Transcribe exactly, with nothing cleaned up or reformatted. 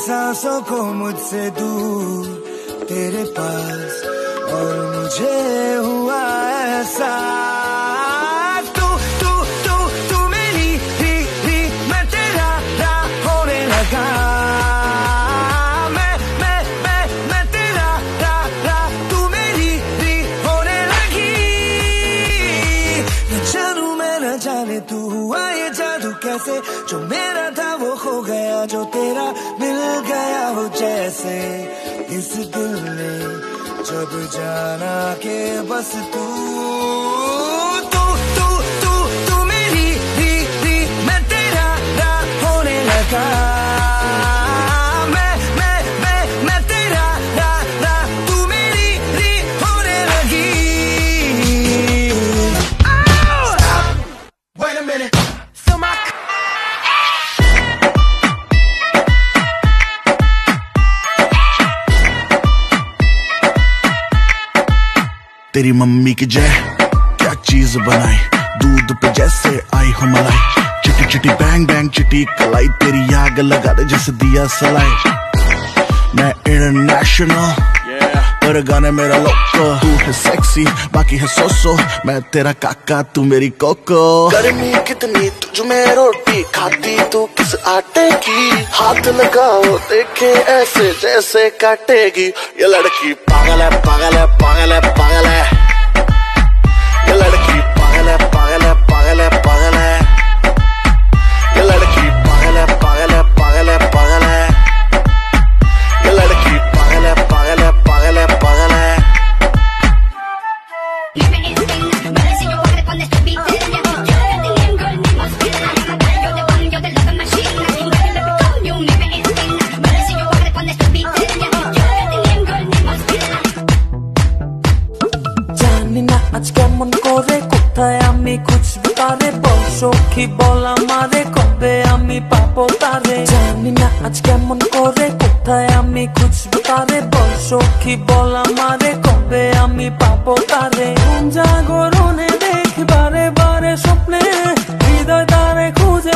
सांसों को मुझसे दूर तेरे पास, और मुझे हुआ ऐसा तू तू तू तू मेरी ही ही मैं तेरा रा होने लगा, मैं मैं मैं मैं तेरा रा रा तू मेरी ही होने लगी। न जानू मैं न जाने तू हुआ ये जादू कैसे, जो मेरा था वो खो गया, जो तेरा मिल गया हो जैसे। इस दिल ने जब जाना के बस तू तू तू तू तू मेरी ही ही मैं तेरा रा होने लगा, मैं मैं मैं मैं तेरा रा रा तू मेरी ही होने लगी। Stop, wait a minute, fill my तेरी मम्मी की जय क्या चीज बनाई, दूध पे जैसे आई हो मलाई, चिटी चिटी बैंग बैंग चिटी कलाई, तेरी आग लगा दे जैसे दिया सलाई। मैं इंटरनेशनल पर गाने मेरा लोको, तू है सेक्सी बाकी है सोसो, मैं तेरा काका तू मेरी कोको। गर्मी कितनी तुझ में रोटी खाती तू किस आटे की, हाथ लगाओ देखे ऐसे जैसे काटेगी। ये लड़की पागल है पागल है पागल है पागल है, ये लड़की पागल है पागल है पागल है पागल है, ये लड़की पागल है पागल है पागल है पागल है, ये लड़की पागल है पागल है पागल है पागल है। আজ কেমন করে কোথায় আমি খুঁজবো তারে, বসখী বল আমারে কবে আমি পাবো তারে। জানি না আজ কেমন করে কোথায় আমি খুঁজবো তারে, বসখী বল আমারে কবে আমি পাবো তারে। জাগরণে দেখি বারে বারে স্বপ্নে, হৃদয় তারে খুঁজে